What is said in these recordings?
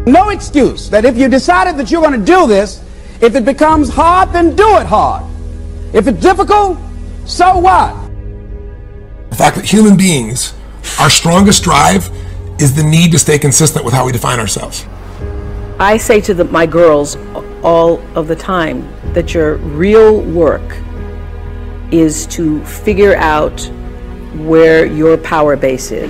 No excuse that if you decided that you're going to do this, if it becomes hard, then do it hard. If it's difficult, so what? The fact that human beings, our strongest drive is the need to stay consistent with how we define ourselves. I say to my girls all of the time that your real work is to figure out where your power base is.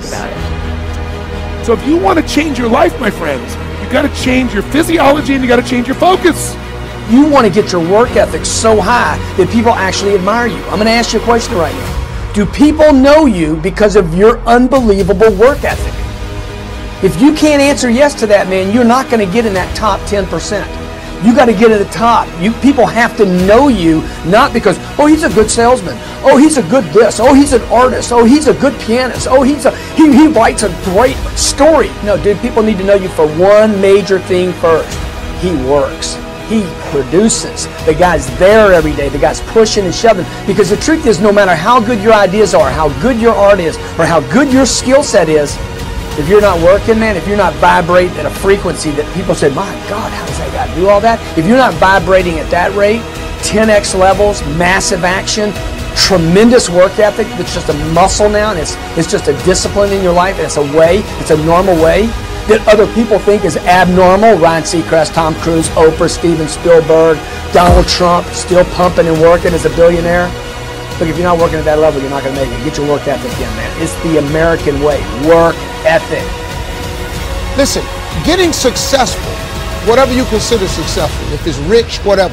So if you want to change your life, my friends, you got to change your physiology and you got to change your focus. You want to get your work ethic so high that people actually admire you. I'm going to ask you a question right now. Do people know you because of your unbelievable work ethic? If you can't answer yes to that, man, you're not going to get in that top 10%. You got to get to the top. People have to know you, not because, oh, he's a good salesman. Oh, he's a good this. Oh, he's an artist. Oh, he's a good pianist. Oh, he writes a great story. No, dude, people need to know you for one major thing first. He works. He produces. The guy's there every day. The guy's pushing and shoving. Because the truth is, no matter how good your ideas are, how good your art is, or how good your skill set is, if you're not working, man, if you're not vibrating at a frequency that people say, my God, how does that guy do all that? If you're not vibrating at that rate, 10x levels, massive action, tremendous work ethic that's just a muscle now, and it's just a discipline in your life, and it's a way, it's a normal way that other people think is abnormal. Ryan Seacrest, Tom Cruise, Oprah, Steven Spielberg, Donald Trump, still pumping and working as a billionaire. Look, if you're not working at that level, you're not going to make it. Get your work ethic in, man. It's the American way. Work ethic. Listen, getting successful, whatever you consider successful, if it's rich, whatever,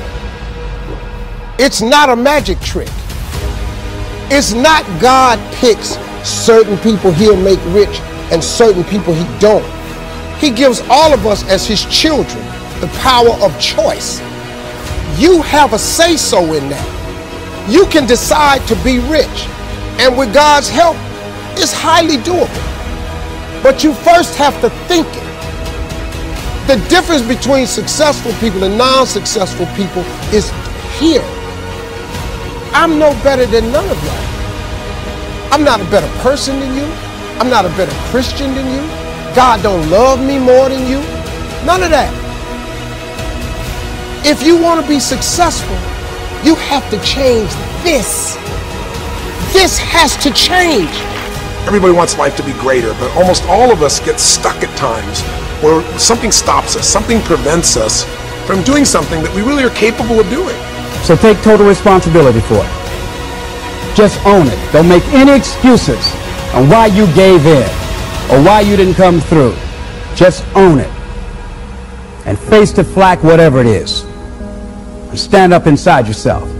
it's not a magic trick. It's not God picks certain people he'll make rich and certain people he don't. He gives all of us as his children the power of choice. You have a say-so in that. You can decide to be rich, and with God's help, it's highly doable. But you first have to think it. The difference between successful people and non-successful people is here. I'm no better than none of you. I'm not a better person than you. I'm not a better Christian than you. God don't love me more than you. None of that. If you want to be successful, you have to change this. This has to change. Everybody wants life to be greater, but almost all of us get stuck at times where something stops us, something prevents us from doing something that we really are capable of doing. So take total responsibility for it. Just own it. Don't make any excuses on why you gave in or why you didn't come through. Just own it. And face the flak, whatever it is. And stand up inside yourself.